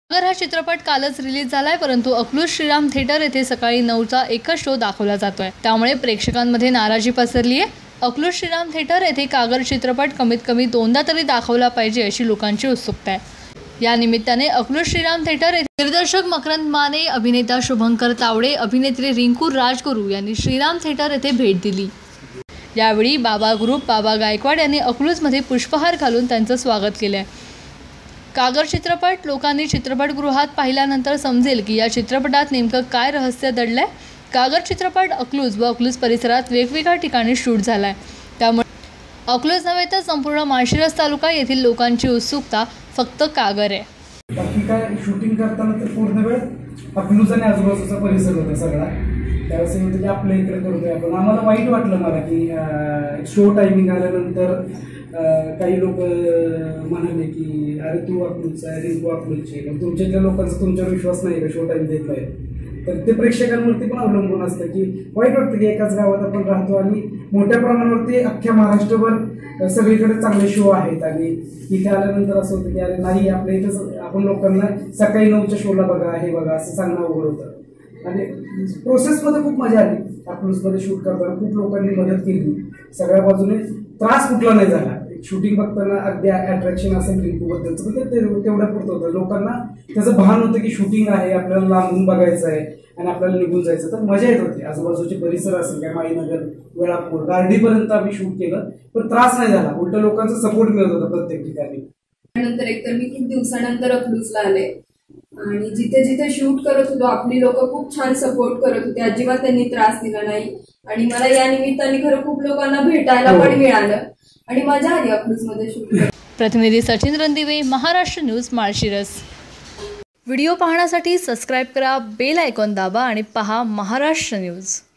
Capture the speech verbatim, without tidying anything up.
अगर हा चित्रपट कालच रिलीज झालाय, परंतु अकलूज श्रीराम थिएटर येथे सकाळी नऊचा एकच शो दाखवला जातोय, त्यामुळे प्रेक्षकांमध्ये नाराजी पसरली आहे। अकलूज श्रीराम थिएटर येथे कागर चित्रपट कमीत कमी दोनदा तरी दाखवला पाहिजे अशी लोकांची उत्सुकता आहे। या निमित्ताने अकलूज श्रीराम थिएटर येथे दिग्दर्शक मकरंद माने, अभिनेता शुभंकर तावडे, अभिनेत्री रिंकू राजगुरू यांनी श्रीराम थिएटर येथे भेट दिली। यावेळी बाबा ग्रुप बाबा गायकवाड यांनी अकलूजमध्ये पुष्पहार घालून त्यांचं स्वागत केले। कागर चित्रपट लोकांनी चित्रपटगृहात पाहिल्यानंतर समजेल की या चित्रपटात नेमकं काय रहस्य दडलंय। कागर चित्रपट अकलूज व अकलूज परिसरात वेगवेगळ्या ठिकाणी शूट झालाय, त्यामुळे अकलूज नव्हे तर संपूर्ण माळशिरस तालुका येथील लोकांची उत्सुकता फक्त कागर आहे। बाकी काय शूटिंग करताना तर पूर्ण वेळ अकलूज आणि आजूबाजूचा परिसर होता सगळा, त्यावेळेस म्हणजे आपल्या इकडे करतोय आपण। आम्हाला वाईट वाटलं मला की शो टायमिंग आल्यानंतर काही लोक म्हणाले की अरे तू अकलूजचा आहे, रिंकू अकलूजची आहे, तुमच्यातल्या लोकांचा तुमच्यावर विश्वास नाही का शो टाईम देत नाही, तर ते प्रेक्षकांवरती पण अवलंबून असतं की वाईट वाटतं की एकाच गावात आपण राहतो आणि मोठ्या प्रमाणावरती अख्ख्या महाराष्ट्रभर सगळीकडे चांगले शो आहेत आणि इथे आल्यानंतर असं होतं की अरे नाही आपल्या इथंच आपण लोकांना सकाळी नऊच्या शोला बघा हे बघा असं सांगणं अवघड होतं। आणि प्रोसेसमध्ये खूप मजा आली, अकलूजमध्ये शूट करताना खूप लोकांनी मदत केली, सगळ्या बाजूने त्रास कुठला नाही झाला। शूटिंग बघताना अगदी अट्रॅक्शन असेल रिंकूबद्दलचं तर ते तेवढ्या पुरतं होतं, लोकांना त्याचं भान होतं की शूटिंग आहे, आपल्याला लांबून बघायचं आहे आणि आपल्याला निघून जायचं, तर मजा येत होती। आजूबाजूचे परिसर असेल काय माईनगर, वेळापूर, गार्डीपर्यंत आम्ही शूट केलं, पण त्रास नाही झाला, उलट लोकांचा सपोर्ट मिळत होता प्रत्येक ठिकाणी। नंतर एकतर मी खूप दिवसानंतर अकलूजला आले आणि जिथे जिथे शूट करत होतो आपली लोक खूप छान सपोर्ट करत होते, अजिबात त्यांनी त्रास दिला नाही आणि मला या निमित्ताने खरं खूप लोकांना भेटायला पण मिळालं आणि मजा आली अकलूजमध्ये शूट। प्रतिनिधी सचिन रणदिवे, महाराष्ट्र न्यूज, माळशिरस। व्हिडिओ पाहण्यासाठी सबस्क्राईब करा, बेल आयकॉन दाबा आणि पहा महाराष्ट्र न्यूज।